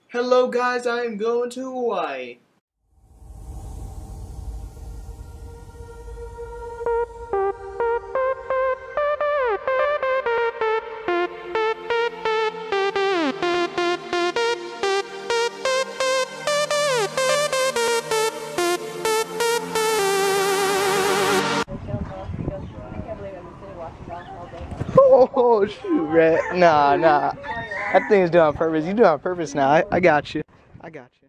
Hello guys, I am going to Hawaii. Oh shoot, Red. Nah. That thing's doing on purpose. You do it on purpose now. I got you. I got you.